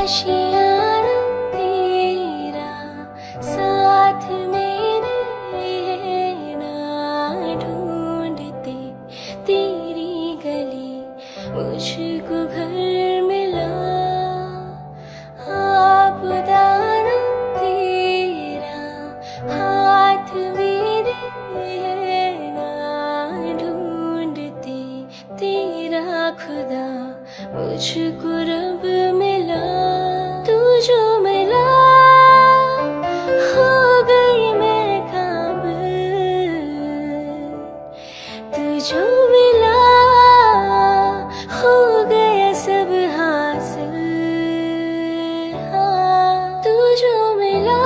आशियाना तेरा साथ मेरे ना ढूंढते तेरी गली मुझको घर मिला। आप दाना तेरा हाथ मेरे ना ढूंढते तेरा खुदा मुझको रब मिला। तू जो मिला हो गई मैं काबिल। तू जो मिला हो गया सब हासिल। हाँ तू जो मिला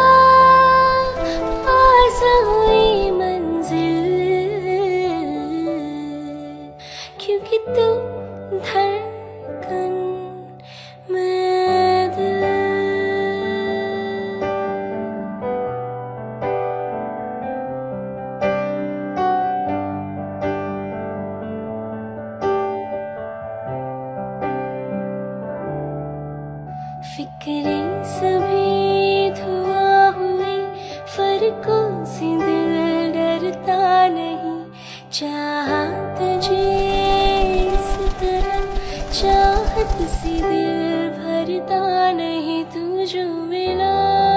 आसान हुई मंजिल। क्योंकि तू धड़कन में दिल। फिक्रें सभी धुआं हुई फर्कों से दिल डरता नहीं। चाहा तुझे इस तरह चाहत से दिल भरता नहीं। तू जो मिला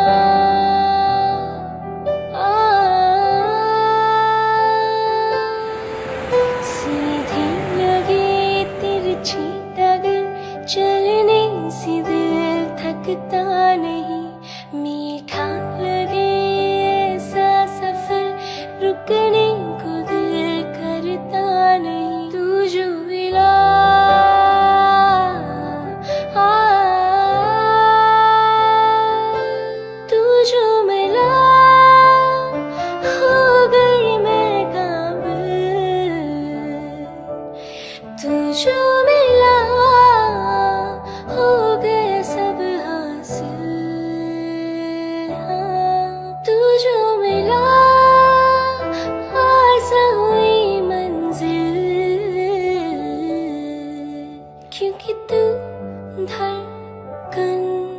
सीधी लगे तिरछी डगर चलने से दिल थकता नहीं। मीठा लगे ऐसा सफर रुकने को दिल करता नहीं। तू जो मिला तू जो मिला हो गई मैं काबिल। तू जो मिला हो गया सब हासिल। हाँ तू जो मिला आसान हुई मंजिल। क्योंकि तू धड़कन